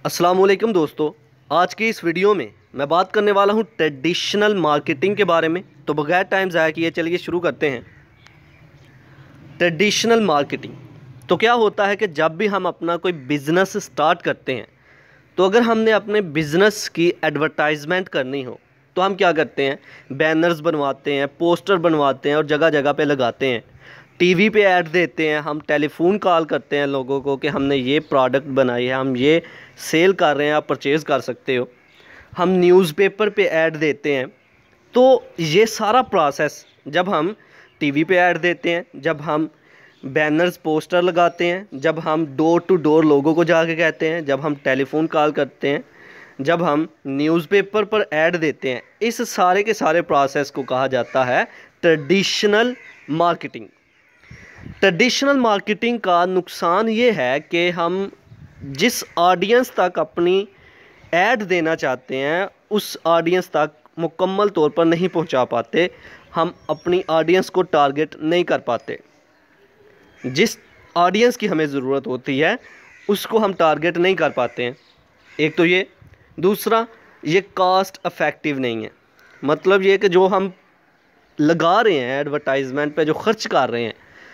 अस्सलाम वालेकुम दोस्तों, आज की इस वीडियो में मैं बात करने वाला हूं ट्रेडिशनल मार्केटिंग के बारे में। तो बगैर टाइम ज़ाया किए चलिए शुरू करते हैं। ट्रेडिशनल मार्केटिंग तो क्या होता है कि जब भी हम अपना कोई बिज़नेस स्टार्ट करते हैं तो अगर हमने अपने बिज़नेस की एडवर्टाइजमेंट करनी हो तो हम क्या करते हैं, बैनर्स बनवाते हैं, पोस्टर बनवाते हैं और जगह जगह पे लगाते हैं। टीवी पे ऐड देते हैं, हम टेलीफोन कॉल करते हैं लोगों को कि हमने ये प्रोडक्ट बनाई है, हम ये सेल कर रहे हैं, आप परचेज़ कर सकते हो। हम न्यूज़पेपर पे ऐड देते हैं। तो ये सारा प्रोसेस जब हम टीवी पे ऐड देते हैं, जब हम बैनर्स पोस्टर लगाते हैं, जब हम डोर टू डोर लोगों को जाके कहते हैं, जब हम टेलीफोन कॉल करते हैं, जब हम न्यूज़पेपर पर ऐड देते हैं, इस सारे के सारे प्रोसेस को कहा जाता है ट्रेडिशनल मार्केटिंग। ट्रेडिशनल मार्केटिंग का नुकसान ये है कि हम जिस ऑडियंस तक अपनी ऐड देना चाहते हैं उस ऑडियंस तक मुकम्मल तौर पर नहीं पहुंचा पाते। हम अपनी ऑडियंस को टारगेट नहीं कर पाते। जिस ऑडियंस की हमें ज़रूरत होती है उसको हम टारगेट नहीं कर पाते हैं। एक तो ये, दूसरा ये कॉस्ट इफ़ेक्टिव नहीं है। मतलब ये कि जो हम लगा रहे हैं एडवर्टाइजमेंट पे, जो खर्च कर रहे हैं,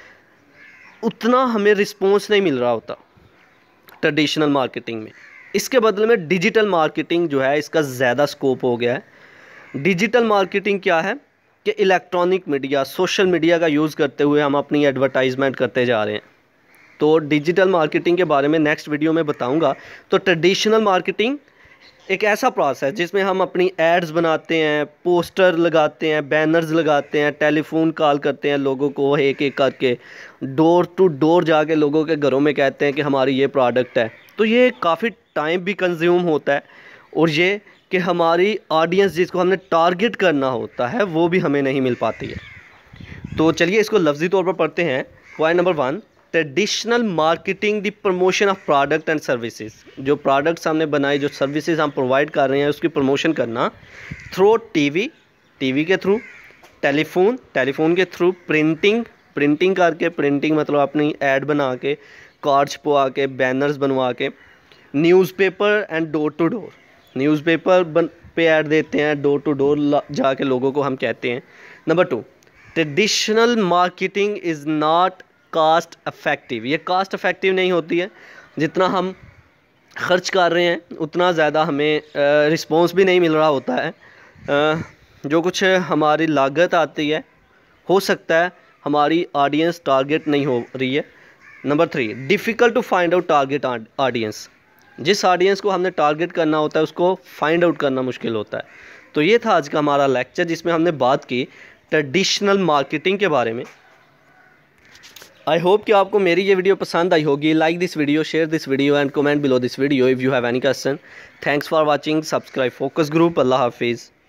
उतना हमें रिस्पॉन्स नहीं मिल रहा होता ट्रेडिशनल मार्केटिंग में। इसके बदले में डिजिटल मार्केटिंग जो है इसका ज़्यादा स्कोप हो गया है। डिजिटल मार्केटिंग क्या है कि इलेक्ट्रॉनिक मीडिया, सोशल मीडिया का यूज़ करते हुए हम अपनी एडवर्टाइजमेंट करते जा रहे हैं। तो डिजिटल मार्केटिंग के बारे में नेक्स्ट वीडियो में बताऊंगा। तो ट्रेडिशनल मार्केटिंग एक ऐसा प्रोसेस है जिसमें हम अपनी एड्स बनाते हैं, पोस्टर लगाते हैं, बैनर्स लगाते हैं, टेलीफोन कॉल करते हैं लोगों को एक एक करके, डोर टू डोर जाके लोगों के घरों में कहते हैं कि हमारी ये प्रोडक्ट है। तो ये काफ़ी टाइम भी कंज्यूम होता है और ये कि हमारी ऑडियंस जिसको हमने टारगेट करना होता है वो भी हमें नहीं मिल पाती है। तो चलिए इसको लफ्ज़ी तौर पर पढ़ते हैं। Point number 1, traditional marketing the promotion of product and services. जो प्रोडक्ट्स हमने बनाए, जो सर्विसेज हम प्रोवाइड कर रहे हैं उसकी प्रमोशन करना थ्रू टीवी के थ्रू, टेलीफोन के थ्रू, प्रिंटिंग करके, प्रिंटिंग मतलब अपनी ऐड बना के, कार्ड छपवा के, बैनर्स बनवा के, newspaper and door to door, newspaper पे ऐड देते हैं, डोर टू डोर जाके लोगों को हम कहते हैं। Number 2, traditional marketing is not cost effective. ये कास्ट इफ़ेक्टिव नहीं होती है। जितना हम खर्च कर रहे हैं उतना ज़्यादा हमें रिस्पॉन्स भी नहीं मिल रहा होता है। जो कुछ हमारी लागत आती है, हो सकता है हमारी ऑडियंस टारगेट नहीं हो रही है। Number 3, difficult to find out target audience. जिस ऑडियंस को हमने टारगेट करना होता है उसको फाइंड आउट करना मुश्किल होता है। तो ये था आज का हमारा लेक्चर जिसमें हमने बात की ट्रेडिशनल मार्केटिंग के बारे में। आई होप कि आपको मेरी ये वीडियो पसंद आई होगी। Like this video, share this video and comment below this video if you have any question. Thanks for watching. Subscribe focus group. अल्लाह हाफिज़।